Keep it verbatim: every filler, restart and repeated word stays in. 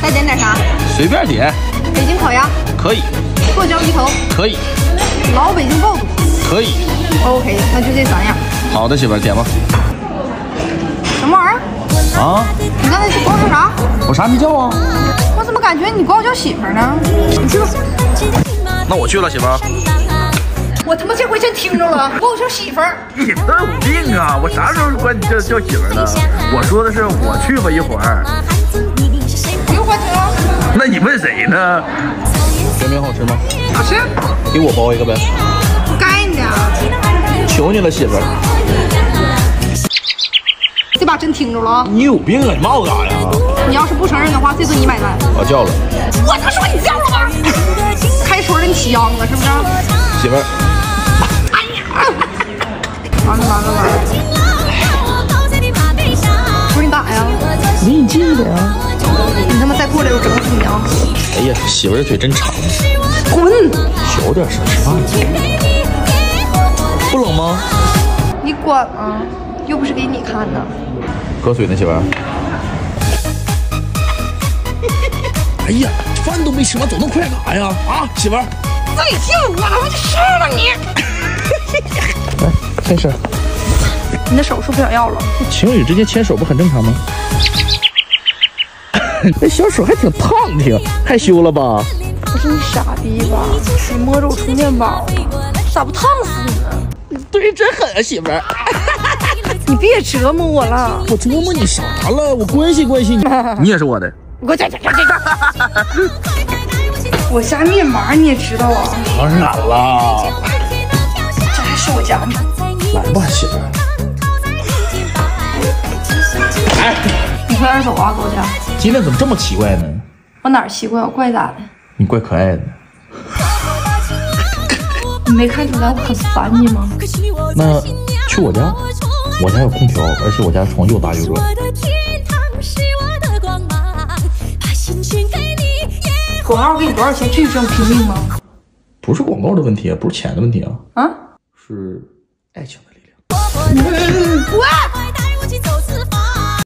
再点点啥？ 随便点。 北京烤鸭可以。 剁椒鱼头可以。 老北京爆肚可以。 OK， 那就这三样。 好的，媳妇儿，点吧。 什么玩意儿？ 啊？ 你刚才是管我叫啥？ 我啥没叫啊？ 我怎么感觉你管我叫媳妇儿呢？你去吧。 那我去了，媳妇儿。 我他妈这回真听着了，管我叫媳妇儿。 你这有病啊！我啥时候管你叫叫媳妇儿了？我说的是我去吧一会儿。 不用还车。 那你问谁呢？ 煎饼好吃吗？ 好吃。 给我包一个呗。 不该你的。 求你了，媳妇儿。 这把真听着了。 你有病啊！你骂我干啥呀？ 你要是不承认的话，这顿你买单。 我叫了。 我他说你叫了吗？开春的你起秧子是不是？ 媳妇儿。 哎呀！完了完了完了！不是你干啥呀？ 我给你记的呀。 你他妈再过来我整死你啊！ 哎呀，媳妇儿这腿真长。 滚！ 小点声，吃饭。不冷吗？ 你管吗？又不是给你看的。 喝水呢，媳妇儿。哎呀，饭都没吃完，走那么快干啥呀？啊，媳妇儿。 再听我了，我就吃了你。 来，牵手。 你的手是不想要了？ 情侣之间牵手不很正常吗？这小手还挺烫挺，害羞了吧？ 不是你傻逼吧？你摸着我充电宝呢，咋不烫死你呢？ 对，真狠啊，媳妇儿。 你别折磨我了。 我折磨你啥了？我关心关心你。你也是我的。 我这这这这这。我家面麻你也知道啊。 当然了。 这还是我家呢。 来吧，媳妇儿。哎， 你快点走啊，狗家。 今天怎么这么奇怪呢？ 我哪儿奇怪？我怪咋的？ 你怪可爱的。 你没看出来我很烦你吗？ 那去我家，我家有空调，而且我家床又大又热。 广告给你多少钱？至于这么拼命吗？ 不是广告的问题啊，不是钱的问题啊， 啊， 是爱情的力量。 滚！